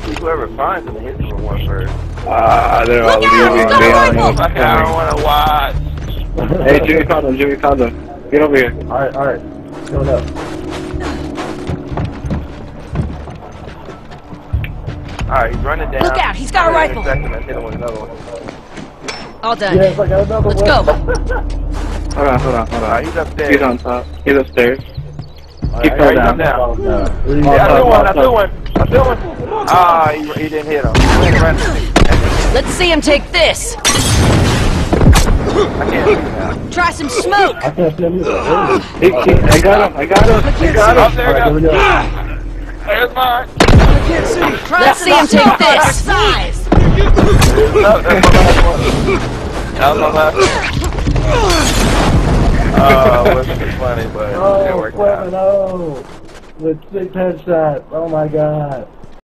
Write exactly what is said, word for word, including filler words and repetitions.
Actually, whoever finds him hits him with one first. Ah, they're all Look out, leaving. he's got a They all rifle! know. Fuck, I don't wanna watch. Hey, Jimmy found him. Jimmy found him. Get over here. Alright, alright. Going up. Alright, he's running down. Look out, he's got a rifle. Intersect him and hit him with another one. All done. Yes, I got another Let's one. go. Hold on, hold on, hold Alright, on. he's upstairs. He's on top. He's upstairs. Alright, He I fell got down. him down. No. Yeah, I threw one, I threw one. I threw one. Ah, he, he didn't hit him. He went running. Let's see him take this. I can't see him now. Try some smoke. I can't see him either. He, he, I got him. I got him. I got Oh, him. there Alright, here we we go. go. There's mine. Let's see him take this. Size. No, that's my last one. That was my last one. Oh, it wasn't funny, but it Oh, worked out. seven oh with six headshots. Oh my god.